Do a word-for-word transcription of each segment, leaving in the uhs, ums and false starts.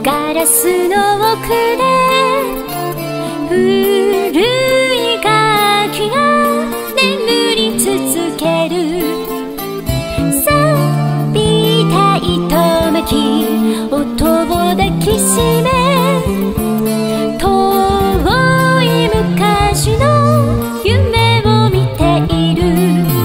ガラスの奥で古い楽器が眠り続ける。錆びた糸巻き音を抱きしめ、遠い昔の夢を見ている。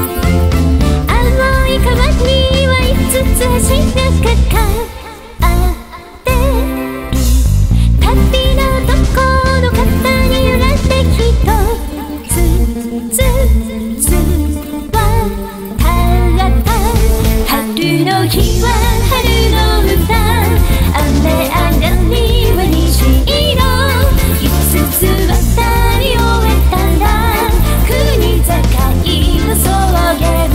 青い川にはいつつ橋がかかってる。旅のどこの方に揺られひとつずつ渡った春の日は春の歌、雨上がりは虹色。五つ渡り終えたら国境の草原。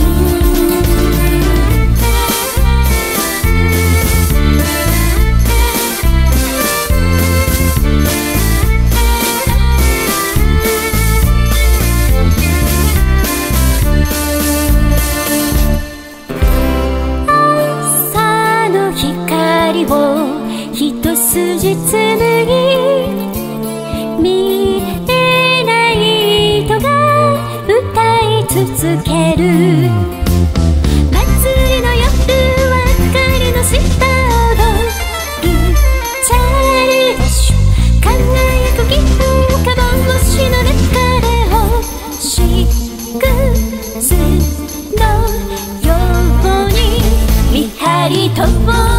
朝の光を一筋紡ぎ、見えない人が歌い続ける。祭りの夜は明かりの下踊る。チャーリーダッシュ輝く気分か帽子の中で星屑のように見張りと